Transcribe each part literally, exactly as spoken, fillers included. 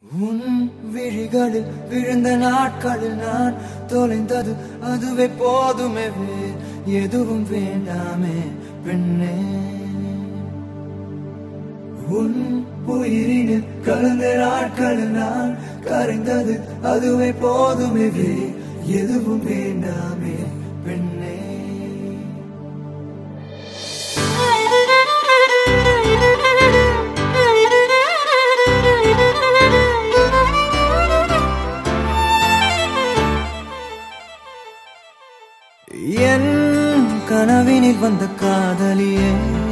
உன் விழிகளில் விழுந்த நாட்களில் நான் தொலைந்தது அதுவே போதுமே, எதுவும் வேண்டாமே பெண்ணே. உன் உயிரினில் கலந்த நாட்களில் நான் கரைந்தது அதுவே போதுமே, எதுவும் வேண்டாமே பெண்ணே. என் கனவினில் வந்த காதலியே,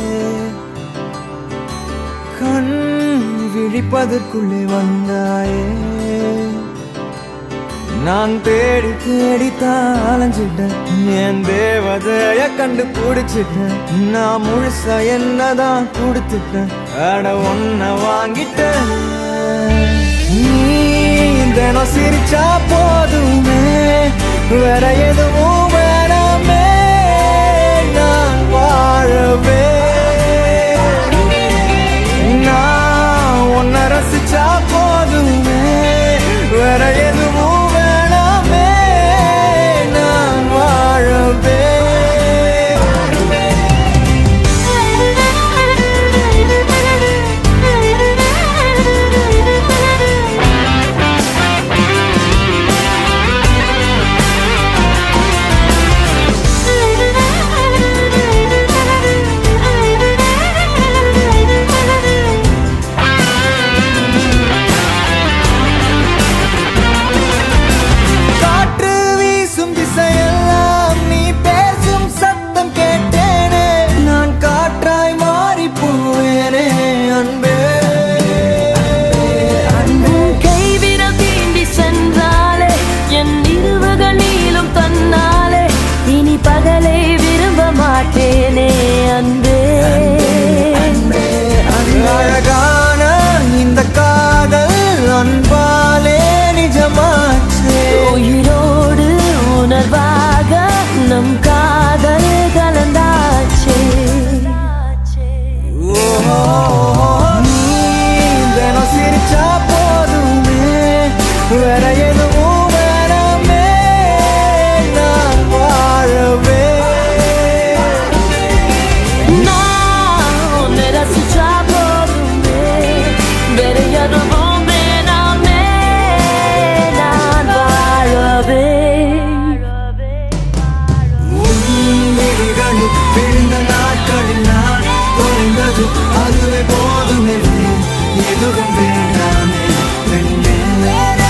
கண் விழிப்பதற்குள்ளே வந்தாயே. நான் தேடி தேடித்தான் அலைஞ்சிட்டேன், என் தேவதைய கண்டு பிடிச்சிட்டேன். நான் முழுசா என்னதான் கொடுத்துட்டேன், அட ஒன்ன வாங்கிட்டேன். நீ தினம் சிரிச்சா போதுமே, வேற எதுவும் வேணாமே, நான் வாழவே. நான் உன்னை ரசிச்சா போதுமே, வேற எதுவும் வேணாமே, நான் வாழவே. அழகான இந்த காதல் அன்பாலே நிஜமாச்சு, உயிரோடு உணர்வாக நம் காதல் கலந்தாச்சு. நீ தினம் சிரிச்சா போதுமே, வேற எதுவும் வேணாமே, நான் வாழவே. விழுந்த நாட்களில் நான் தொலைந்தது அதுவே போதுமே, எதுவும் வேண்டாமே பெண்ணே.